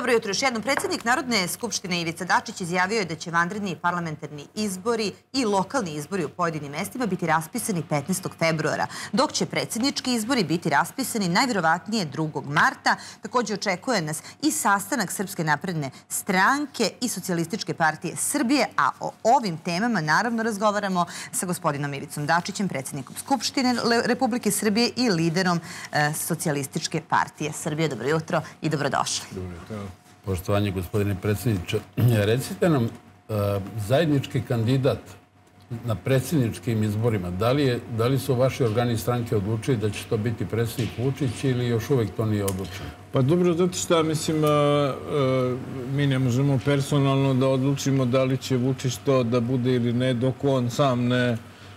Dobro jutro. Još jednom, predsjednik Narodne skupštine Ivica Dačić izjavio je da će vanredni parlamentarni izbori i lokalni izbori u pojedinim mestima biti raspisani 15. februara, dok će predsjednički izbori biti raspisani najvjerovatnije 2. marta. Također očekuje nas i sastanak Srpske napredne stranke i Socijalističke partije Srbije, a o ovim temama naravno razgovaramo sa gospodinom Ivicom Dačićem, predsjednikom Skupštine Republike Srbije i liderom Socijalističke partije Srbije. Dobro jutro i dobrodošli. Dobro jutro. Poštovanje, gospodine predsjedniče. Recite nam, zajednički kandidat na predsjedničkim izborima, da li su vaši organi stranke odlučili da će to biti predsjednik Vučić ili još uvijek to nije odlučeno? Pa dobro, zato što mislim, mi ne možemo personalno da odlučimo da li će Vučić to da bude ili ne, dok on sam ne...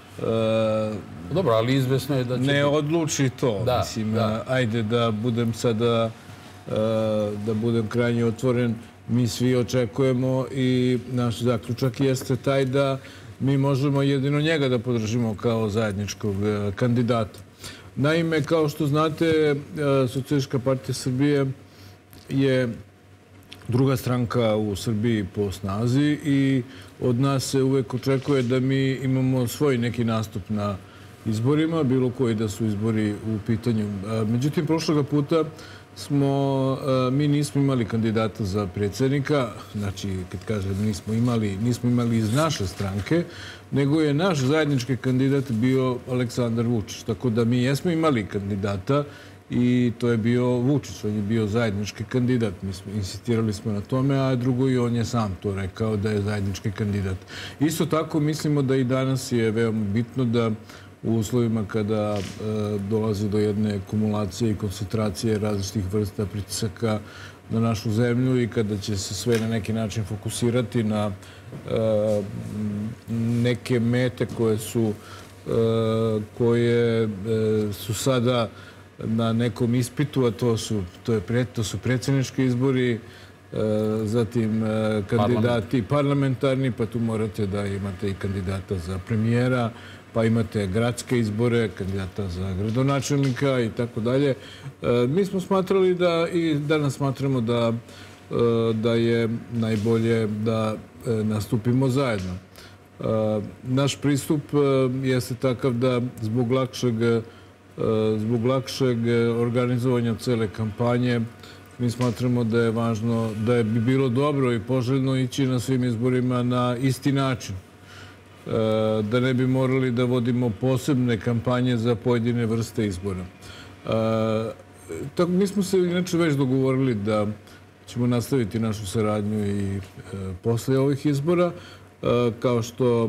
Dobro, ali izvesno je da će... Ne odluči to. Mislim, ajde da budem sada... da budem krajnje otvoren, mi svi očekujemo i naš zaključak jeste taj da mi možemo jedino njega da podržimo kao zajedničkog kandidata. Naime, kao što znate, Socijalistička partija Srbije je druga stranka u Srbiji po snazi i od nas se uvek očekuje da mi imamo svoj neki nastup na izborima, bilo koji da su izbori u pitanju. Međutim, prošloga puta mi nismo imali kandidata za predsjednika, znači kad kažem nismo imali iz naše stranke, nego je naš zajednički kandidat bio Aleksandar Vučić. Tako da mi jesmo imali kandidata i to je bio Vučić, on je bio zajednički kandidat. Insistirali smo na tome, a drugo i on je sam to rekao da je zajednički kandidat. Isto tako mislimo da i danas je veoma bitno da u uslovima kada dolazi do jedne kumulacije i koncentracije različitih vrsta pritisaka na našu zemlju i kada će se sve na neki način fokusirati na neke mete koje su sada na nekom ispitu, a to su predsjednički izbori, zatim kandidati parlamentarni, pa tu morate da imate i kandidata za premijera, pa imate gradske izbore, kandidata za gradonačelnika i tako dalje. Mi smo smatrali i danas smatramo da je najbolje da nastupimo zajedno. Naš pristup jeste takav da zbog lakšeg organizovanja cele kampanje mi smatramo da je važno, da bi bilo dobro i poželjno ići na svim izborima na isti način. Da ne bi morali da vodimo posebne kampanje za pojedine vrste izbora. Mi smo se inače već dogovorili da ćemo nastaviti našu saradnju i posle ovih izbora. Kao što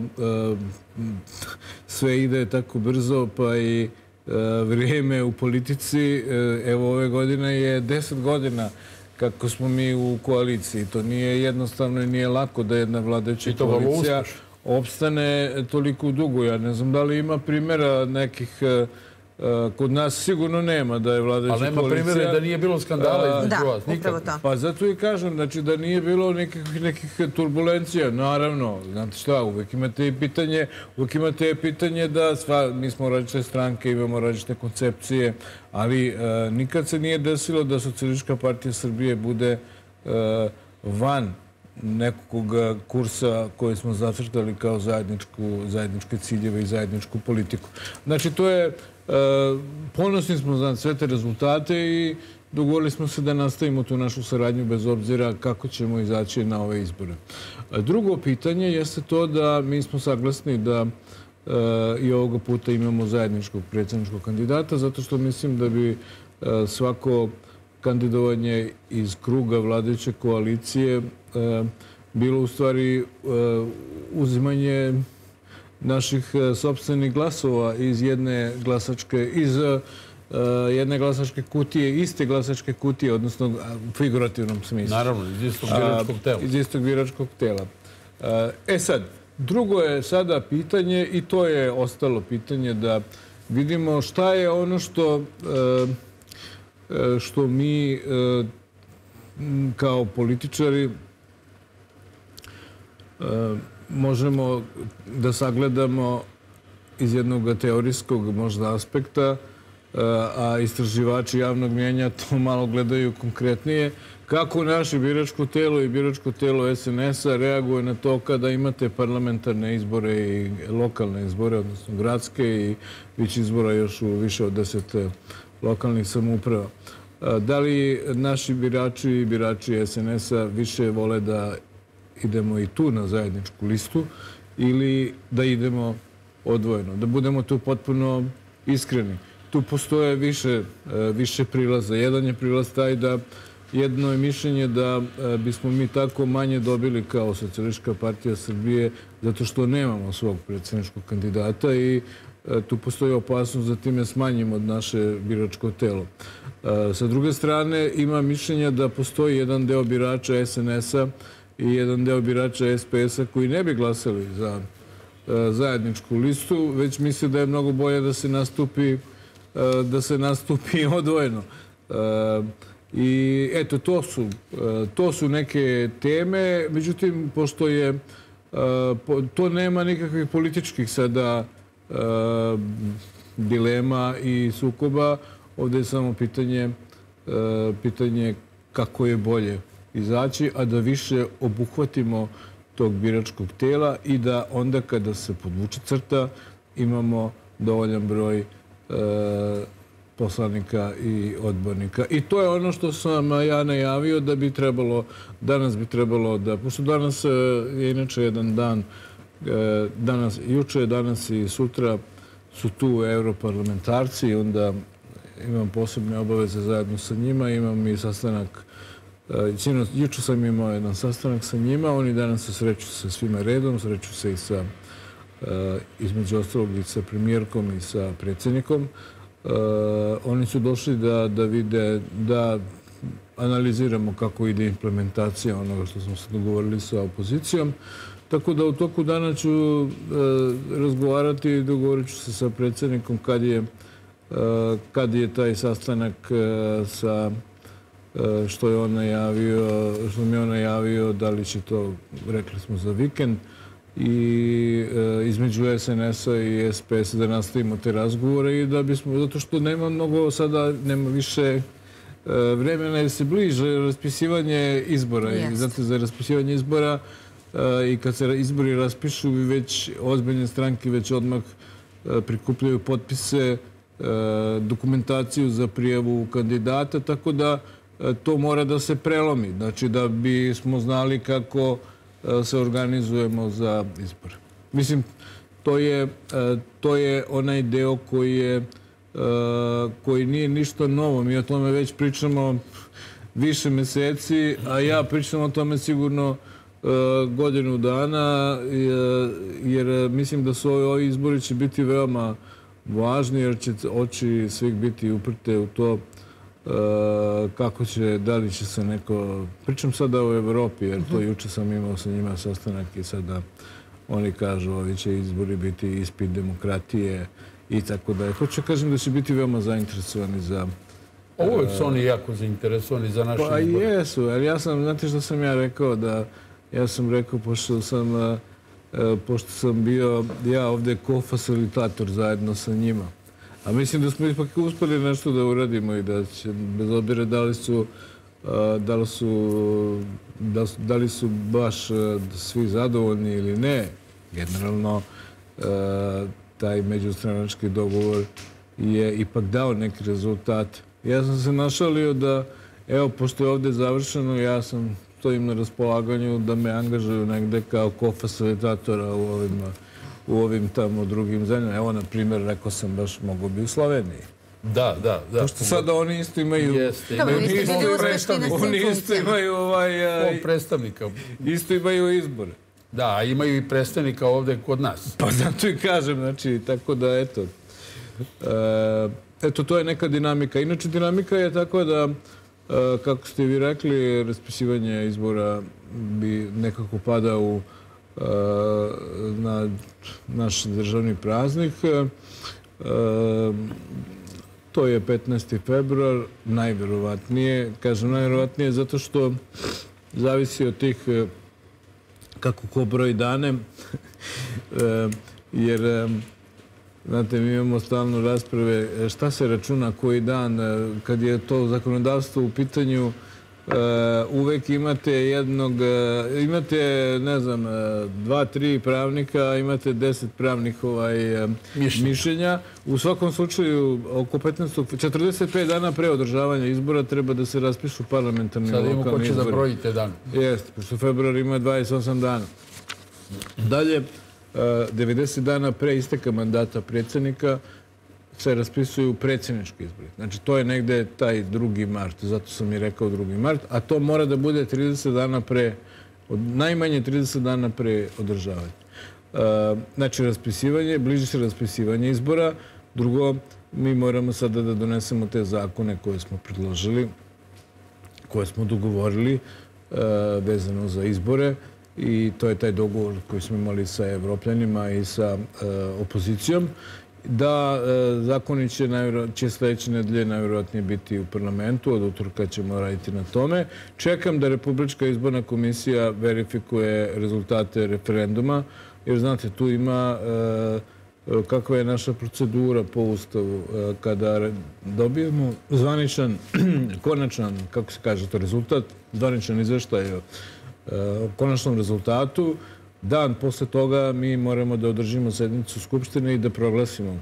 sve ide tako brzo, pa i vrijeme u politici, evo ove godine je 10 godina kako smo mi u koaliciji. To nije jednostavno i nije lako da jedna vladajuća koalicija opstane toliko dugo. Ja ne znam da li ima primjera nekih, kod nas sigurno nema da je vladajuća koalicija... Ali nema primjera da nije bilo skandala između vas, nikad. Pa zato i kažem, znači da nije bilo nekih turbulencija, naravno. Znate šta, uvek imate pitanje da mi smo različite stranke, imamo različite koncepcije, ali nikad se nije desilo da Socijalistička partija Srbije bude van nekog kursa koji smo zacrtali kao zajedničke ciljeve i zajedničku politiku. Znači, to je... Ponosni smo za sve te rezultate i dogovorili smo se da nastavimo tu našu saradnju bez obzira kako ćemo izaći na ove izbore. Drugo pitanje jeste to da mi smo saglasni da i ovoga puta imamo zajedničkog predsjedničkog kandidata, zato što mislim da bi svako kandidovanje iz kruga vladajuće koalicije bilo u stvari uzimanje naših sopstvenih glasova iz jedne glasačke kutije, iste glasačke kutije, odnosno u figurativnom smislu. Naravno, iz istog biračkog tela. Iz istog biračkog tela. Sad, drugo je sada pitanje, i to je ostalo pitanje, da vidimo šta je ono što mi kao političari možemo da sagledamo iz jednog teorijskog možda aspekta a istraživači javnog mnjenja to malo gledaju konkretnije. Kako naše biračko telo i biračko telo SNS-a reaguje na to kada imate parlamentarne izbore i lokalne izbore, odnosno gradske i već izbora još u više od 10 lokalnih samouprava. Da li naši birači i birači SNS-a više vole da idemo i tu na zajedničku listu ili da idemo odvojeno? Da budemo tu potpuno iskreni. Tu postoje više prilaza. Jedan je prilaz taj da jedno je mišljenje da bismo mi tako manje dobili kao Socijalistička partija Srbije zato što nemamo svog predsjedničkog kandidata i tu postoji opasnost da time smanjimo naše biračko telo. Sa druge strane, ima mišljenja da postoji jedan deo birača SNS-a i jedan deo birača SPS-a koji ne bi glasali za zajedničku listu, već misle da je mnogo bolje da se nastupi odvojeno. I eto, to su neke teme, međutim, pošto to nema nikakvih političkih sada dilema i sukoba, ovdje je samo pitanje kako je bolje izaći, a da više obuhvatimo tog biračkog tela i da onda kada se podvuče crta imamo dovoljan broj poslanika i odbornika. I to je ono što sam ja najavio da bi trebalo, danas bi trebalo da, pošto danas je inače jedan dan, juče, danas i sutra su tu europarlamentarci i onda imam posebne obaveze zajedno sa njima. Imam i sastanak, juče sam imao jedan sastanak sa njima, oni danas se sreću sa svima redom, sreću se i sa, između ostalog i sa premijerkom i sa predsjednikom. Oni su došli da vide, da analiziramo kako ide implementacija onoga što smo se dogovorili sa opozicijom. Tako da u toku dana ću razgovarati i dogovorit ću se sa predsjednikom kad je taj sastanak sa što je on najavio, što mi je on najavio, da li će to, rekli smo, za vikend i između SNS-a i SPS-a da nastavimo te razgovore i da bismo, zato što nema mnogo sada, nema više vremena jer se bliže raspisivanje izbora. I zato za raspisivanje izbora i kad se izbori raspišu, već ozbiljne stranke već odmah prikupljaju potpise, dokumentaciju za prijavu kandidata, tako da to mora da se prelomi. Znači da bismo znali kako se organizujemo za izbore. Mislim, to je onaj deo koji nije ništa novo. Mi o tome već pričamo više meseci, a ja pričam o tome sigurno godinu dana, jer mislim da su ovi izbori će biti veoma važni, jer će oči svih biti uprte u to kako će, da li će se neko... Pričam sada o Evropi, jer to juče sam imao sa njima sastanak i sada oni kažu ovi će izbori biti ispit demokratije i tako da je. Hoću kažem da će biti veoma zainteresovani za... Uvijek su oni jako zainteresovani za naše izbore. Pa jesu, ali ja sam, znate što sam ja rekao, ja sam rekao, pošto sam bio ja ovdje ko-facilitator zajedno sa njima. A mislim da smo ipak uspeli nešto da uradimo i da će, bez obzira da li su baš svi zadovoljni ili ne, generalno taj međustranački dogovor je ipak dao neki rezultat. Ja sam se našalio da, evo, pošto je ovdje završeno, ja stojim na raspolaganju da me angažuju negde kao ko-facilitatora u ovim tamo drugim zemljama. Evo, na primjer, rekao sam baš mogu bi u Sloveniji. Da. Pošto sada oni isto imaju... Oni isto imaju predstavnika. Isto imaju izbore. Da, imaju i predstavnika ovdje kod nas. Pa zato i kažem, znači, tako da, eto. Eto, to je neka dinamika. Inače, dinamika je tako da, kako ste vi rekli, raspisivanje izbora bi nekako padao na naš državni praznik. To je 15. februar, najverovatnije. Kažem najverovatnije zato što zavisi od tih kako ko broj dane, jer znate, mi imamo stalno rasprave šta se računa koji dan, kad je to zakonodavstvo u pitanju, uvek imate ne znam, 2-3 pravnika, imate 10 pravnih mišljenja. U svakom slučaju, oko 45 dana pre održavanja izbora treba da se raspišu parlamentarni lokalni izbori. Sad imamo ko će da brojite dan. Jeste, pošto februar ima 28 dana. Dalje, 90 dana pre isteka mandata predsjednika se raspisuju predsjednički izbori. Znači, to je negde taj 2. mart, zato sam i rekao 2. mart, a to mora da bude 30 dana pre, najmanje 30 dana pre održavanja. Znači, bliži se raspisivanje izbora. Drugo, mi moramo sada da donesemo te zakone koje smo predložili, koje smo dogovorili vezano za izbore, i to je taj dogovor koji smo imali sa Evropljanima i sa opozicijom, da zakoni će sljedeće nedelje najvjerojatnije biti u parlamentu, od utorka ćemo raditi na tome. Čekam da Republička izborna komisija verifikuje rezultate referenduma, jer znate, tu ima kakva je naša procedura po Ustavu. Kada dobijemo zvaničan, konačan, kako se kaže to, rezultat, zvaničan izveštaj o konačnom rezultatu, dan posle toga mi moramo da održimo sednicu Skupštine i da proglasimo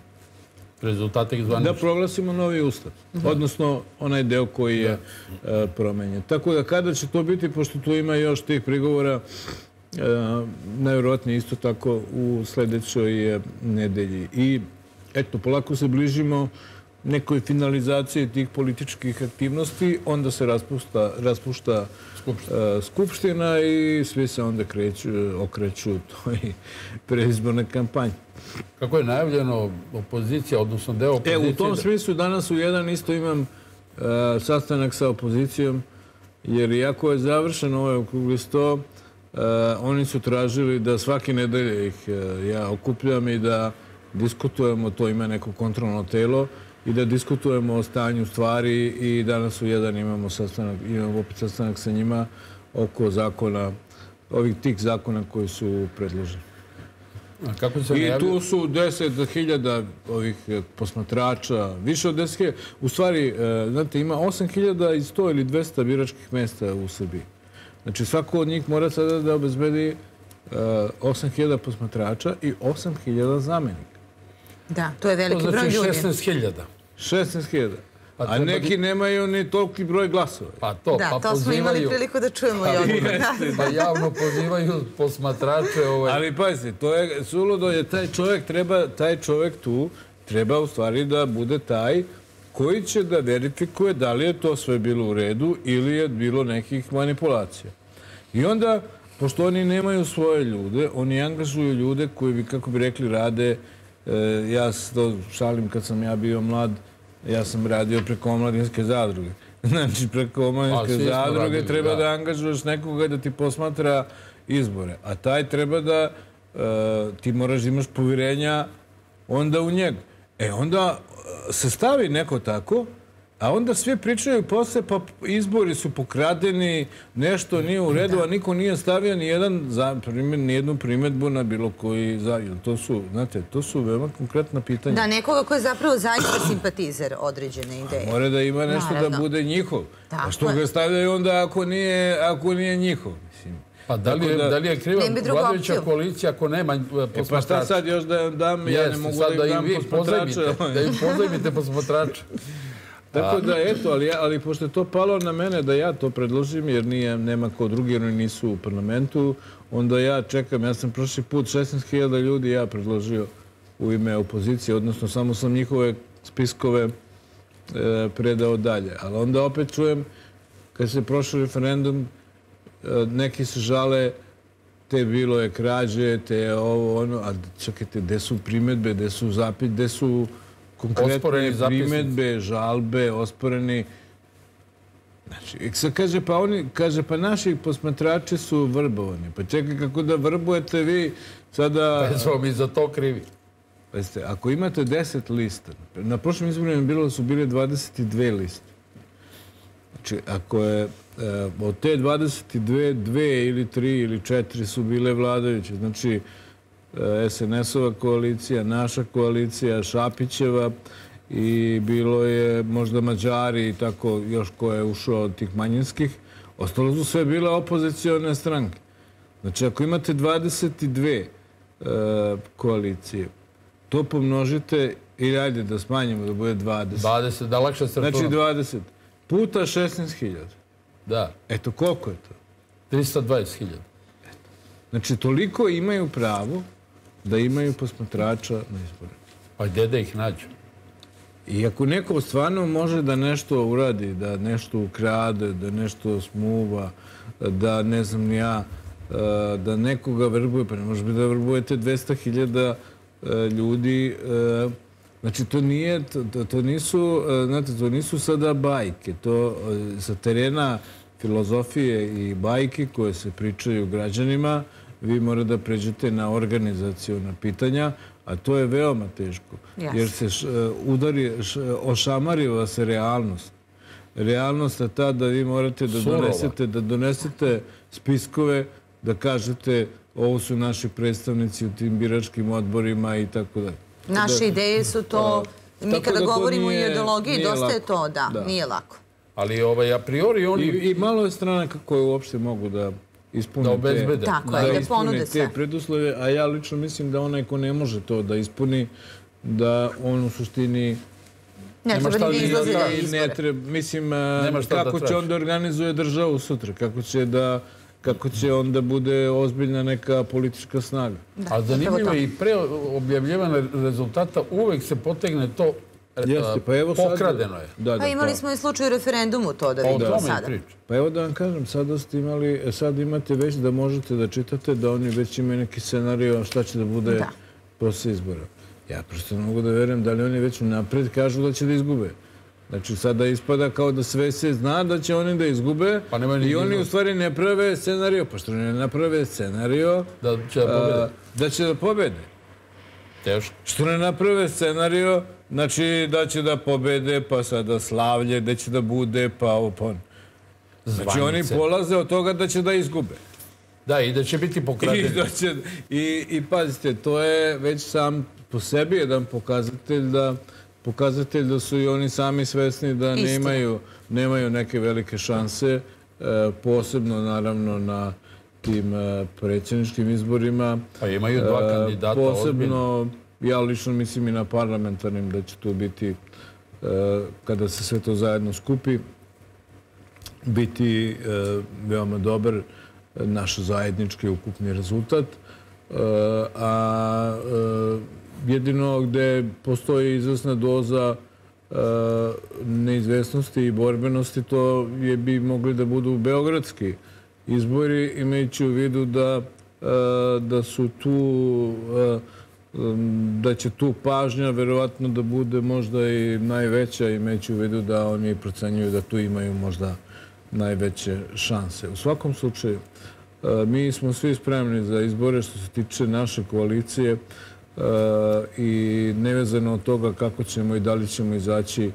novi ustav. Odnosno, onaj deo koji je promenjen. Tako da kada će to biti, pošto tu ima još tih prigovora, najvjerojatnije isto tako u sljedećoj nedelji. I eto, polako se bližimo nekoj finalizaciji tih političkih aktivnosti, onda se raspušta Skupština i svi se onda okreću toj preizborne kampanje. Kako je najavljeno, opozicija, odnosno deo opozicije... U tom smislu danas u 1 isto imam sastanak sa opozicijom, jer iako je završen ovaj okrugli sto, oni su tražili da svake nedelje ih ja okupljam i da diskutujemo, to ima neko kontrolno telo, i da diskutujemo o stanju stvari, i danas u 1 imamo opet sastanak sa njima oko zakona, tih zakona koji su predloženi. I tu su 10.000 ovih posmatrača, više od 10.000. U stvari, znate, ima 8.100 ili 200 biračkih mesta u Srbiji. Znači, svako od njih mora sada da obezbedi 8.000 posmatrača i 8.000 zamenika. Da, to je veliki broj ljudi. To znači 16.000. 16.000. A neki nemaju ni toliki broj glasova. Pa to, da, to smo imali priliku da čujemo i odgovor. Pa javno pozivaju posmatrače. Ali pazite, to je suludo, je taj čovjek tu treba u stvari da bude taj koji će da verifikuje da li je to sve bilo u redu ili je bilo nekih manipulacija. I onda, pošto oni nemaju svoje ljude, oni angažuju ljude koji bi, kako bi rekli, rade. Ja se to šalim, kad sam ja bio mlad, ja sam radio preko omladinske zadruge. Znači, preko omladinske zadruge treba da angažuješ nekoga da ti posmatra izbore. A taj treba da ti moraš da imaš povjerenja onda u njega. Onda se stavi neko tako, a onda svi pričaju posle, pa izbori su pokradeni, nešto nije u redu, a niko nije stavio nijednu primjedbu na bilo koji zajedno. To su, znate, to su veoma konkretna pitanja. Da, nekoga koji je zapravo zaista simpatizer određene ideje. Mora da ima nešto da bude njihov. A što ga stavljaju onda ako nije njihov? Pa da li je kriva vladajuća koalicija ako nema posmatrača? Pa šta sad još da dam? Ja ne mogu da im dam posmatrača. Da im pozajmite posmatrača. Tako da, eto, ali pošto je to palo na mene da ja to predložim, jer nema ko drugi, jer oni nisu u parlamentu, onda ja čekam. Ja sam prošli put 16.000 ljudi ja predložio u ime opozicije, odnosno samo sam njihove spiskove predao dalje. Ali onda opet čujem, kad se prošao referendum, neki se žale, te bilo je krađe, te ovo, ono, a čekajte, gde su primjedbe, gde su zapit, gde su konkretne primjedbe, žalbe, osporeni. Znači, kaže, pa naši posmatrači su vrbovani. Pa čekaj, kako da vrbujete vi sada... Pa smo mi za to krivi. Pazite, ako imate 10 lista, na prošlim izborima su bile 22 liste. Znači, ako je od te 22, 2 ili 3 ili 4 su bile vladajuće. Znači, SNS-ova koalicija, naša koalicija, Šapićeva i bilo je možda Mađari i tako još ko je ušao od tih manjinskih. Ostalo su sve bile opozicione stranke. Znači, ako imate 22 koalicije, to pomnožite ili ajde da smanjimo da bude 20. 20, da lakše se računa. Znači 20 puta 16.000. Da. Eto, koliko je to? 320.000. Znači, toliko imaju pravo da imaju posmatrača na izborima. Pa gdje da ih nađu? I ako neko stvarno može da nešto uradi, da nešto ukrade, da nešto smuva, da ne znam ni ja, da nekoga vrbuje, pa ne može biti da vrbujete 200.000 ljudi. Znači, to nisu sada bajke. To sa terena filozofije i bajke koje se pričaju građanima, vi morate da pređete na organizaciona pitanja, a to je veoma teško. Jer se ošamariva se realnost. Realnost je ta da vi morate da donesete spiskove, da kažete ovo su naši predstavnici u tim biračkim odborima i tako dalje. Naše ideje su to, mi kada govorimo o ideologiji, dosta je to, da, nije lako. Ali a priori oni... I malo je stranaka koje uopšte mogu da ispune te preduslove, a ja lično mislim da onaj ko ne može to da ispuni, da on u suštini ne treba ni izlazi da izbore. Mislim, kako će onda organizuje državu sutra, kako će onda bude ozbiljna neka politička snaga. A zanimljivo je i pre objavljivanja rezultata uvek se potegne to pokradeno je. Pa imali smo i slučaj u referendumu to da vidimo sada. Pa evo da vam kažem, sad imate već da možete da čitate da oni već imaju neki scenario šta će da bude posle izbora. Ja prosto ne mogu da verujem da li oni već napred kažu da će da izgube. Znači, sada ispada kao da sve se zna da će oni da izgube i oni u stvari ne prave scenario. Pa što ne naprave scenario da će da pobede. Teško. Što ne naprave scenario, znači da će da pobede, pa sada slavlje, da će da bude, pa ovo pon. Znači, oni polaze od toga da će da izgube. Da, i da će biti pokradeni. I pazite, to je već sam po sebi jedan pokazatelj da su i oni sami svesni da nemaju neke velike šanse, posebno naravno na tim predsjedničkim izborima. Pa imaju dva kandidata posebno, ja lično mislim i na parlamentarnim da će to biti, kada se sve to zajedno skupi, biti veoma dobar naš zajednički ukupni rezultat. A jedino gde postoji izvesna doza neizvesnosti i borbenosti, to bi mogli da budu beogradski izbori, imajući u vidu da su tu, da će tu pažnja verovatno da bude možda i najveća, imajući u vidu da oni procenjuju da tu imaju možda najveće šanse. U svakom slučaju, mi smo svi spremni za izbore što se tiče naše koalicije i nevezano od toga kako ćemo i da li ćemo izaći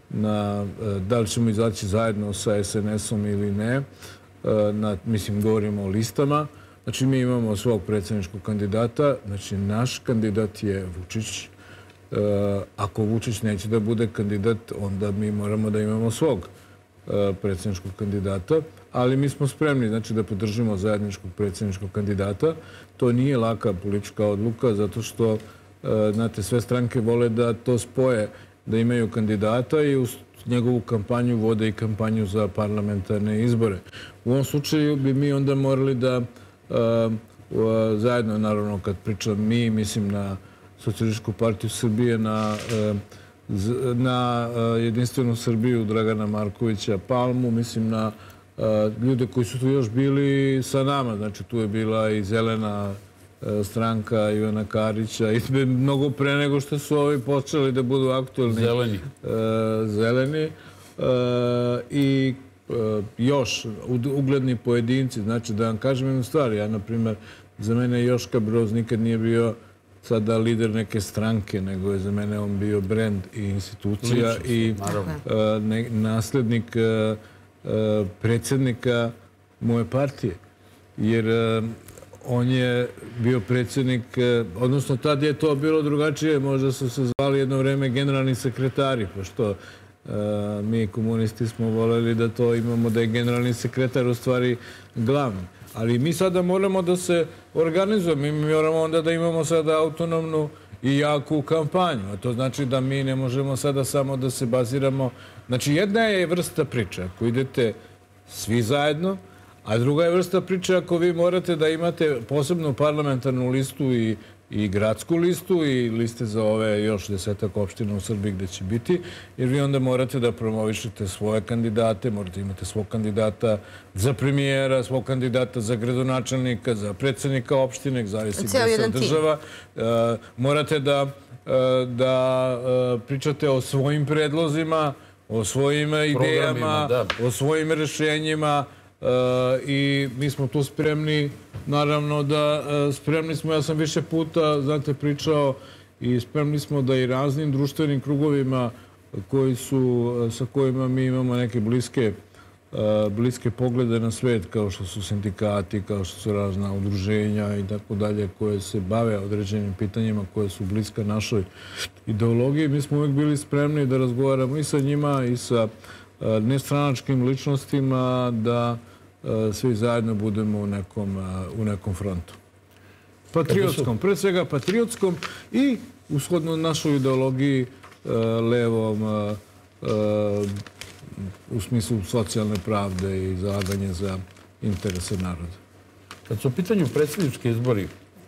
zajedno sa SNS-om ili ne. Mislim, govorimo o listama. Znači, mi imamo svog predsjedničkog kandidata. Znači, naš kandidat je Vučić. Ako Vučić neće da bude kandidat, onda mi moramo da imamo svog predsjedničkog kandidata. Ali mi smo spremni, znači, da podržimo zajedničkog predsjedničkog kandidata. To nije laka politička odluka, zato što, znate, sve stranke vole da to spoje, da imaju kandidata i u njegovu kampanju vode i kampanju za parlamentarne izbore. U ovom slučaju bi mi onda morali da zajedno, naravno, kad pričam mi, mislim na Socijalističku partiju Srbije, na Jedinstvenu Srbiju Dragana Markovića Palmu, mislim na ljude koji su tu još bili sa nama. Znači, tu je bila i Zelena stranka Ivana Karića i mnogo pre nego što su ovi počeli da budu aktualni. Zeleni. I još ugledni pojedinci. Znači, da vam kažem jednu stvar. Ja, na primjer, za mene Joška Broz nikad nije bio sada lider neke stranke, nego je za mene on bio brend i institucija i naslednik predsjednika moje partije. Jer on je bio predsjednik, odnosno tad je to bilo drugačije, možda su se zvali jedno vreme generalni sekretari, pošto mi komunisti smo voljeli da to imamo, da je generalni sekretar u stvari glavni. Ali mi sada moramo da se organizujemo, mi moramo onda da imamo sada autonomnu i jaku kampanju, a to znači da mi ne možemo sada samo da se baziramo. Znači, jedna je vrsta priče, ako idete svi zajedno, a druga je vrsta priče ako vi morate da imate posebnu parlamentarnu listu i gradsku listu i liste za ove još 10 opština u Srbiji gde će biti, jer vi onda morate da promovišete svoje kandidate, morate imati svog kandidata za premijera, svog kandidata za gradonačelnika, za predsjednika opštine, zavisi gde se država. Morate da pričate o svojim predlozima, o svojim idejama, o svojim rešenjima, i mi smo tu spremni, naravno da spremni smo, ja sam više puta, znate, pričao i spremni smo da i raznim društvenim krugovima sa kojima mi imamo neke bliske poglede na svet, kao što su sindikati, kao što su razna udruženja i tako dalje, koje se bave određenim pitanjima koje su bliska našoj ideologiji. Mi smo uvijek bili spremni da razgovaramo i sa njima i sa nestranačkim ličnostima, da svi zajedno budemo u nekom frontu. Patriotskom, pre svega patriotskom i ushodno našoj ideologiji levom u smislu socijalne pravde i zalaganje za interese naroda. Kad su u pitanju predsjednički izbori,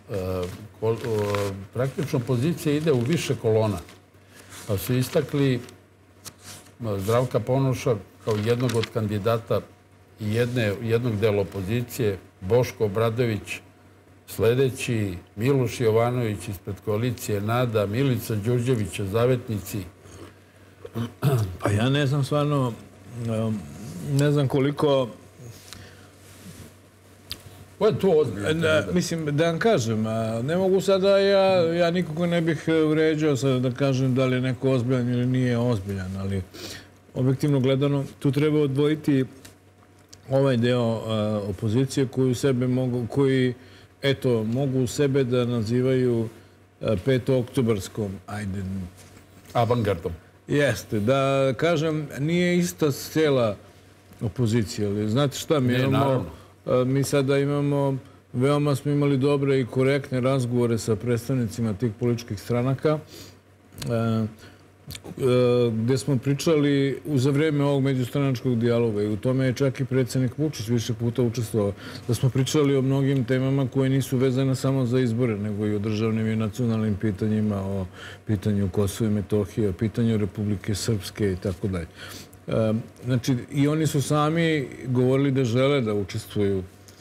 praktično opozicija ide u više kolona. Pa su istakli Zdravka Ponoša kao jednog od kandidata i jednog dela opozicije, Boško Obradović, sljedeći Miloš Jovanović ispred koalicije NADA, Milica Đurđevića, Zavetnici. Pa ja ne znam stvarno, ne znam koliko... Ovo je tu ozbiljno. Mislim, da vam kažem, ne mogu sada, ja nikoga ne bih uređao sada da kažem da li je neko ozbiljan ili nije ozbiljan, ali objektivno gledano, tu treba odvojiti ovaj deo opozicije koji mogu sebe da nazivaju petooktobarskom, avangardom. Jeste, da kažem, nije ista cijela opozicija, ali znate šta, mi sada imamo, veoma smo imali dobre i korektne razgovore sa predstavnicima tih političkih stranaka, gde smo pričali za vreme ovog međustranačkog dijaloga i u tome je čak i predsjednik Vučić više puta učestvovao, da smo pričali o mnogim temama koje nisu vezane samo za izbore, nego i o državnim i nacionalnim pitanjima, o pitanju Kosova i Metohije, o pitanju Republike Srpske i tako dalje. Znači, i oni su sami govorili da žele da učestvuju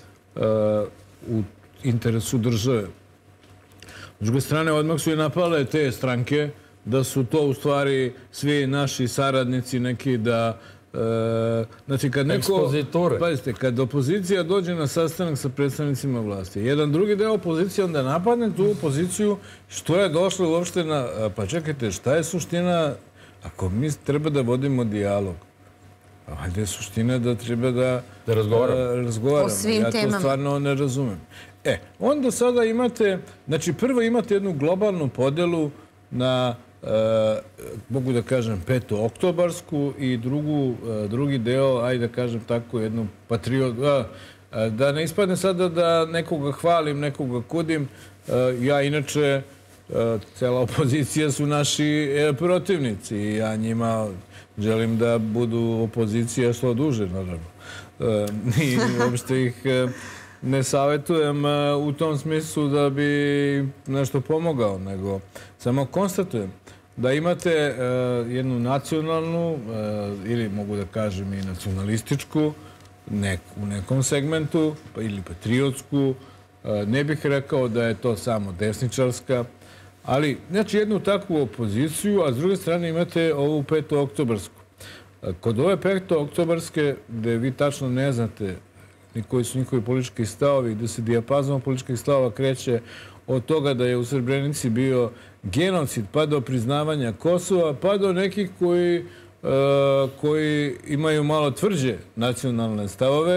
u interesu države. S druge strane, odmah su i napale te stranke da su to u stvari svi naši saradnici neki da... Znači, kad ekspozitore. Pazite, kad opozicija dođe na sastanak sa predstavnicima vlasti, jedan drugi deo opozicije onda napadne tu opoziciju, što je došlo uopšte na... Pa čekajte, šta je suština? Ako mi treba da vodimo dijalog, valjda je suština da treba da razgovaramo. Ja to stvarno ne razumem. Onda sada imate, znači prvo imate jednu globalnu podelu na, mogu da kažem, petooktobarsku i drugi deo, ajde da kažem tako, jednu da ne ispadne sada da nekoga hvalim, nekoga kudim. Ja inače, cela opozicija su naši protivnici i ja njima želim da budu opozicija što duže, naravno. I uopšte ih ne savjetujem u tom smislu da bi nešto pomogao, nego samo konstatujem da imate jednu nacionalnu ili mogu da kažem i nacionalističku u nekom segmentu ili patriotsku. Ne bih rekao da je to samo desničarska, ali znači jednu takvu opoziciju, a s druge strane imate ovu petooktobarsku. Kod ove petooktobarske, gde vi tačno ne znate koji su njihovi politički stavovi, gde se dijapazon političkih stavova kreće od toga da je u Srebrenici bio genocid, pa do priznavanja Kosova, pa do nekih koji imaju malo tvrđe nacionalne stavove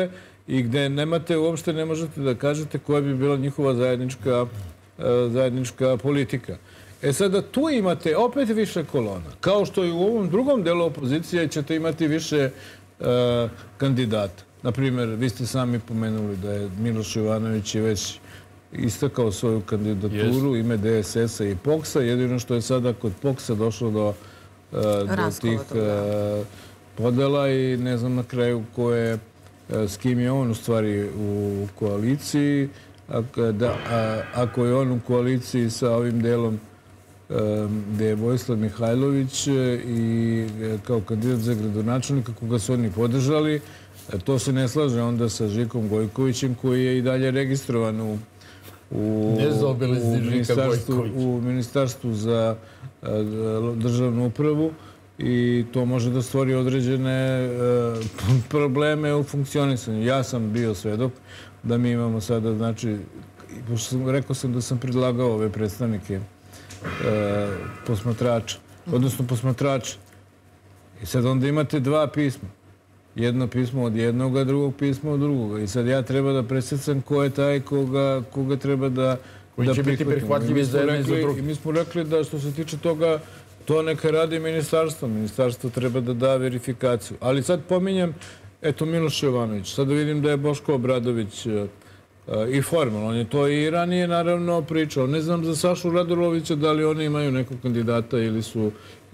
i gde uopšte ne možete da kažete koja bi bila njihova zajednička politika. Sada tu imate opet više kolona. Kao što i u ovom drugom delu opozicije ćete imati više kandidata. Naprimjer, vi ste sami pomenuli da je Miloš Jovanović već istakao svoju kandidaturu, ime DSS-a i POKS-a. Jedino što je sada kod POKS-a došlo do tih podela i ne znam na kraju s kim je on u stvari u koaliciji. Ako je on u koaliciji sa ovim delom gde je Vojislav Mihajlović i kao kandidat za gradonačelnika koga su oni podržali, to se ne slaže onda sa Žikom Gojkovićem koji je i dalje registrovan u Ministarstvu za državnu upravu i to može da stvori određene probleme u funkcionisanju. Ja sam bio svedok da mi imamo sada, znači, rekao sam da sam predlagao ove predstavnike posmatrača, odnosno posmatrača. I sad onda imate dva pisma. Jedno pismo od jednoga, drugog pismo od drugoga. I sad ja treba da presjecam ko je taj koga treba da koji će biti prihvatljivi za jedne i za druge. I mi smo rekli da što se tiče toga, to neka radi ministarstvo. Ministarstvo treba da da verifikaciju. Ali sad pominjem, eto, Miloš Jovanović. Sada vidim da je Boško Obradović i formalno. On je to i ranije, naravno, pričao. Ne znam za Sašu Radulovića da li oni imaju nekog kandidata ili su...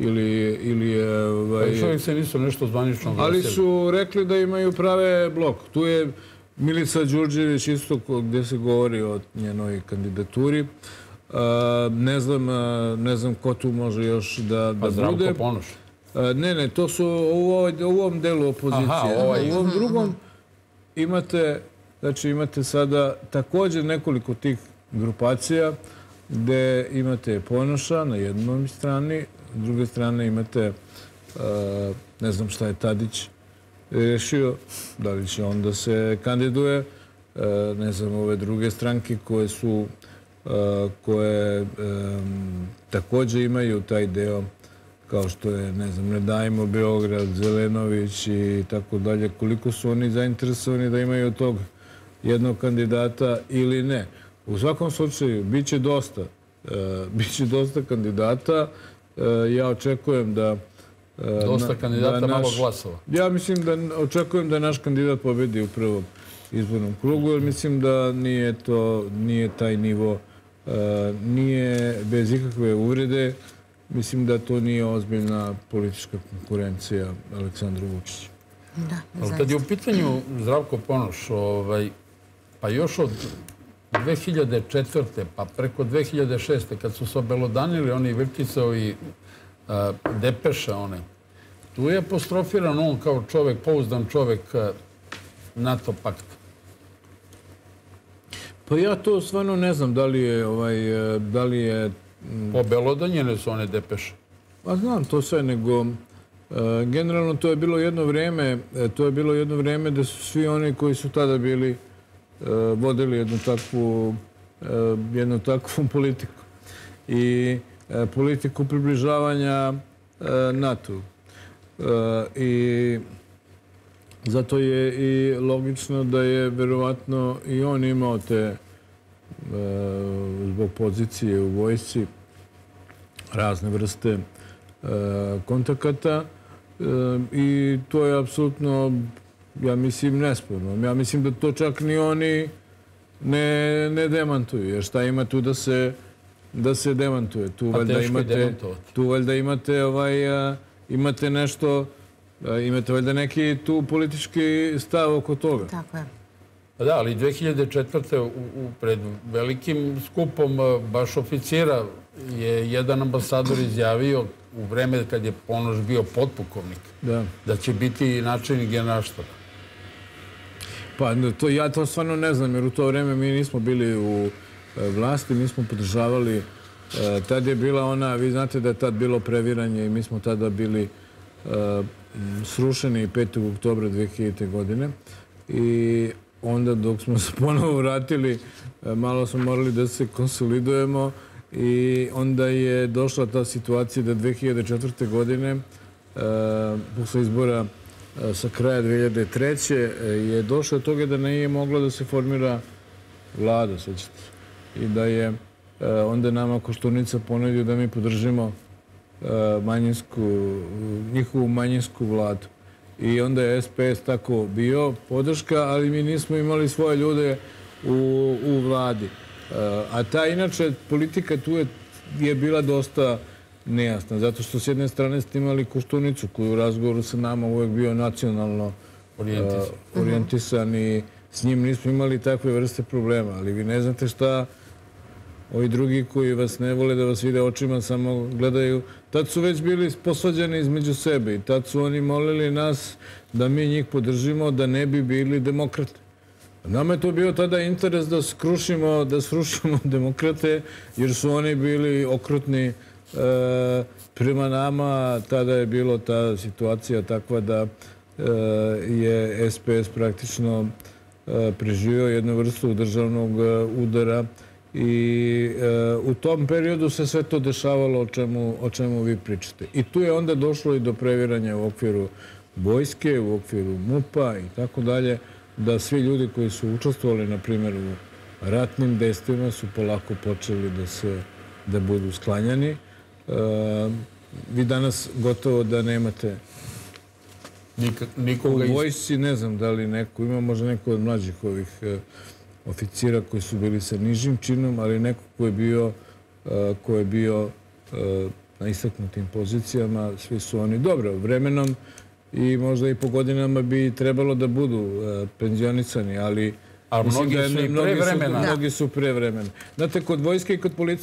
Čovjek se nisu nešto zvanično glasili. Ali su rekli da imaju prave blok. Tu je Milica Đurđević isto gdje se govori o njenoj kandidaturi. Ne znam ko tu može još da bude. Pa Zdravko Ponoš. Ne, to su u ovom delu opozicije. U ovom drugom imate sada također nekoliko tih grupacija gde imate Ponoša na jednoj strani, s druge strane imate, ne znam šta je Tadić rešio, da li će on da se kandiduje, ne znam, ove druge stranke koje također imaju taj deo, kao što je, ne znam, Ne dajmo Beograd, Zelenović i tako dalje, koliko su oni zainteresovani da imaju tog jednog kandidata ili ne. U svakom slučaju, bit će dosta kandidata. Ja očekujem da... Dosta kandidata, malo glasova. Ja mislim da očekujem da naš kandidat pobedi u prvom izbornom krugu, jer mislim da nije taj nivo, nije bez ikakve uvrede. Mislim da to nije ozbiljna politička konkurencija Aleksandru Vučiću. Ali kad je u pitanju Zdravko Ponoš, pa još od 2004. pa preko 2006. kad su se obelodanili oni Vrticovi depeše one, tu je apostrofiran on kao čovjek, pouzdan čovjek NATO pakta. Pa ja to stvarno ne znam da li je... Obelodanjene su one depeše. Pa znam to sve, nego generalno to je bilo jedno vrijeme da su svi oni koji su tada bili vodili jednu takvu politiku. I politiku približavanja NATO. I zato je i logično da je verovatno i on imao te, zbog pozicije u vojsci, razne vrste kontakata i to je apsolutno, ja mislim, nesporno. Ja mislim da to čak ni oni ne demantuju, jer šta ima tu da se demantuje. Tu valjda imate nešto, imate valjda neki tu politički stav oko toga. Tako je. Da, ali 2004. pred velikim skupom baš oficira je jedan ambasador izjavio u vreme kad je Ponoš bio potpukovnik da će biti načelnik generalštaba. Pa ja to stvarno ne znam, jer u to vreme mi nismo bili u vlasti, mi smo podržavali. Tad je bila ona, vi znate da je tad bilo previranje i mi smo tada bili srušeni 5. oktobra 2000. godine. I onda dok smo se ponovo vratili, malo smo morali da se konsolidujemo i onda je došla ta situacija da 2004. godine, posle izbora sa kraja 2003. je došlo od toga da nije mogla da se formira vlada, sećate se. I da je onda nama Koštunica ponudio da mi podržimo njihovu manjinsku vladu. I onda je SPS tako bio podrška, ali mi nismo imali svoje ljude u vladi. A ta inače politika tu je bila dosta nejasna, zato što s jedne strane ste imali Koštunicu koji u razgovoru sa nama uvek bio nacionalno orijentisan i s njim nismo imali takve vrste problema, ali vi ne znate šta ovi drugi koji vas ne vole da vas vide očima, samo gledaju. Tad su već bili posvađani između sebe i tad su oni molili nas da mi njih podržimo, da ne bi bili demokrate. Nama je to bio tada interes da srušimo demokrate, jer su oni bili okrutni prema nama. Tada je bilo ta situacija takva da je SPS praktično preživio jednu vrstu državnog udara i u tom periodu se sve to dešavalo o čemu vi pričate. I tu je onda došlo i do previranja u okviru vojske, u okviru MUP-a i tako dalje, da svi ljudi koji su učestvovali, na primjer, u ratnim dejstvima su polako počeli da budu sklanjani. Vi danas gotovo da nemate u vojsci, ne znam da li neko, ima možda neko od mlađih ovih oficira koji su bili sa nižim činom, ali neko ko je bio na istaknutim pozicijama, svi su oni dobro vremenom i možda i po godinama bi trebalo da budu penzionisani, ali mnogi su pre vremena. Znate, kod vojske i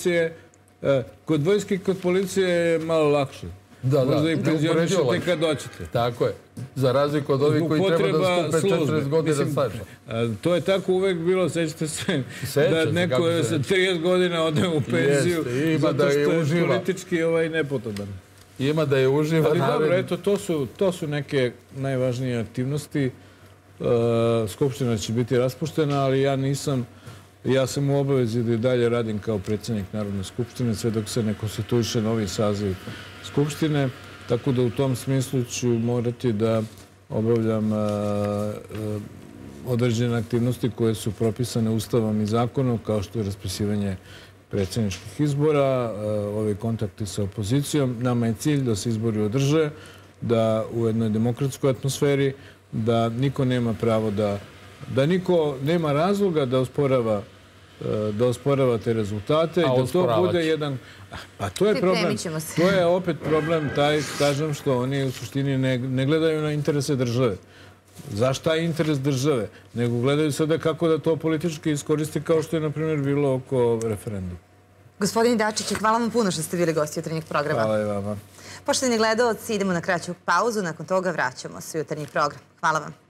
kod policije je malo lakše. Možda i penzionišete kad doćete. Tako je. Za razliku od ovih koji treba da skupe 40 godina staža. To je tako uvek bilo, sećate se, da neko sa 30 godina ode u penziju zato što je politički nepotoban. Ima da je uživa. Ali dobro, eto, to su neke najvažnije aktivnosti. Skupština će biti raspuštena, ali ja sam u obavezi da i dalje radim kao predsjednik Narodne skupštine sve dok se ne konstituiše novi saziv Skupštine, tako da u tom smislu ću morati da obavljam određene aktivnosti koje su propisane Ustavom i zakonom, kao što je raspisivanje predsjedničkih izbora, ovi kontakti sa opozicijom. Nama je cilj da se izbori održe, da u jednoj demokratskoj atmosferi, da niko nema pravo da niko nema razloga da osporava te rezultate i da to bude jedan... Pa to je problem. To je opet problem taj, kažem, što oni u suštini ne gledaju na interese države. Zašta je interes države? Nego gledaju sada kako da to politički iskoristi, kao što je, na primjer, bilo oko referenduma. Gospodine Dačiće, hvala vam puno što ste bili gosti jutarnjeg programa. Hvala i vama. Poštovani gledaoci, idemo na kraću pauzu, nakon toga vraćamo se u jutarnji program. Hvala vam.